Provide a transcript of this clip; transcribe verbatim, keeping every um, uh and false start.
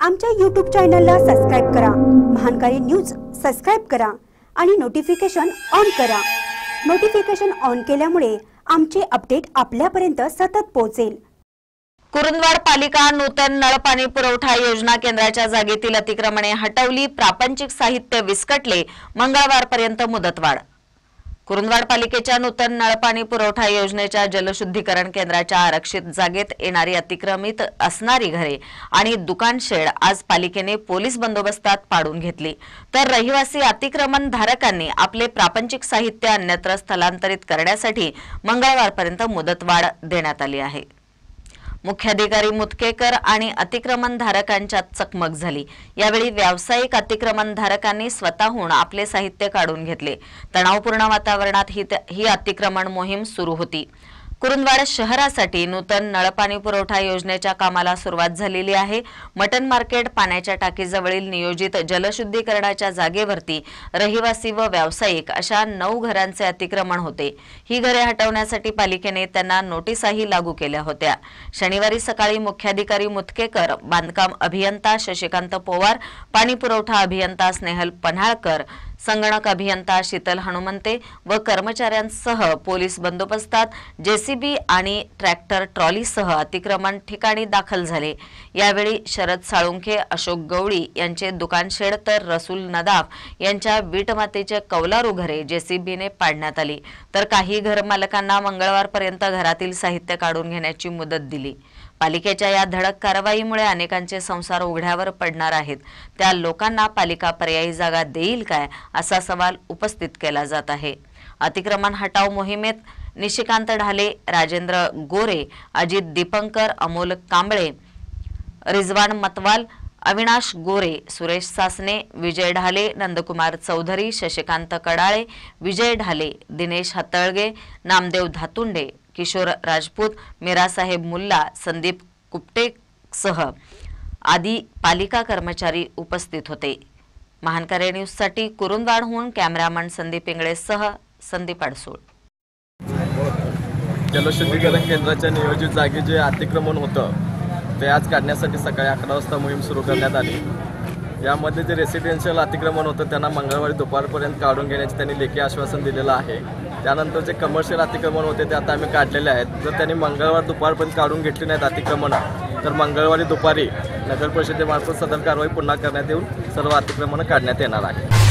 आमच्या यूट्यूब चॅनलला सबस्क्राइब करा, महानकारी न्यूज सबस्क्राइब करा आणि नोटिफिकेशन ऑन करा। नोटिफिकेशन ऑन केल्यामुळे आमचे अपडेट आपल्यापर्यंत सतत पोहोचेल। कुरुंदवाड पालिका नूतन नळ पाणी पुरवठा योजना केंद्राच्या जागेतील अतिक्रमणे हटवली, प्रापंचिक साहित्य विस्कटले, मंगळवारपर्यंत मुदतवाढ। कुरुंदवाड पालिकेच्या नूतन नळ पाणी पुरवठा योजनेच्या जलशुद्धीकरण केंद्राच्या आरक्षित जागेत येणारी अतिक्रमित असणारी घरे आणि दुकान शेड आज पालिकेने पोलीस बंदोबस्तात पाडून घेतली, तर रहिवासी अतिक्रमण धारकांनी आपले प्रापंचिक साहित्य अन्यत्र स्थलांतरित करण्यासाठी मंगळवारपर्यंत मुदतवाढ देण्यात आली आहे। मुख्याधिकारी मुतकेकर आणि अतिक्रमण धारकांच्यात चकमक झाली। यावेळी व्यावसायिक अतिक्रमण धारकांनी स्वतःहून आपले साहित्य काढून घेतले। तणावपूर्ण वातावरणात ही ही अतिक्रमण मोहीम सुरू होती। कुरुंदवाड शहरासाठी नूतन नळपाणी पुरवठा योजनेच्या कामाला सुरुवात झालेली आहे। मटन मार्केट पाण्याच्या टाकीजवळील नियोजित जलशुद्धीकरणाच्या जागेवरती रहिवासी व व्यावसायिक अशा नऊ घरांचे अतिक्रमण होते। ही घरे हटवण्यासाठी पालिकेने त्यांना नोटीसही लागू केल्या होत्या। शनिवारी सकाळी मुख्याधिकारी मुतकेकर, बांधकाम अभियंता शशिकांत पवार, पाणी पुरवठा अभियंता स्नेहल पन्हाळकर, संगणक अभियंता शीतल हनुमंते व कर्मचाऱ्यांसह पोलीस बंदोबस्तात जेसीबी आणि ट्रॅक्टर ट्रॉलीसह अतिक्रमण ठिकाणी दाखल झाले। यावेळी शरद साळुंखे, अशोक गवळी यांचे दुकान शेड तर रसूल नदाफ यांच्या वीटमातीचे कौलारू घरे जेसीबीने पाडण्यात आली, तर काही घरमालकांना मंगळवारपर्यंत घरातील साहित्य काढून घेण्याची मुदत दिली। पालिकेच्या या धडक कारवाईमुळे अनेकांचे संसार उघड्यावर पडणार आहेत। त्या लोकांना पालिका पर्यायी जागा देईल काय असा सवाल उपस्थित केला जात आहे। अतिक्रमण हटाव मोहिमेत निशिकांत ढाले, राजेंद्र गोरे, अजित दीपंकर, अमोल कांबळे, रिजवान मतवाल, अविनाश गोरे, सुरेश सासने, विजय ढाले, नंदकुमार चौधरी, शशिकांत कडाळे, विजय ढाले, दिनेश हतळगे, नामदेव धातुंडे, किशोर राजपूत, मीरासाहेब मुल्ला, संदीप कुपटेसह आदी पालिका कर्मचारी उपस्थित होते। महानकारी न्यूजसाठी कुरुंदवाडहून कॅमेरामन संदीप इंगळेसह संदीप अडसूळ। जलशुद्धीकरण केंद्राच्या नियोजित जागे जे अतिक्रमण होतं ते आज काढण्यासाठी सकाळी अकरा वाजता मोहीम सुरू करण्यात आली। यामध्ये जे रेसिडेन्शियल अतिक्रमण होतं त्यांना मंगळवारी दुपारपर्यंत काढून घेण्याचे त्यांनी लेखी आश्वासन दिलेलं आहे। त्यानंतर जे कमर्शियल अतिक्रमण होते ते आता आम्ही काढलेले आहेत। जर त्यांनी मंगळवार दुपारपर्यंत काढून घेतली नाहीत अतिक्रमणं तर मंगळवारी दुपारी नगर परिषदेमार्फत सदर कारवाई पुन्हा करण्यात येऊन सर्व अतिक्रमणं काढण्यात येणार आहे।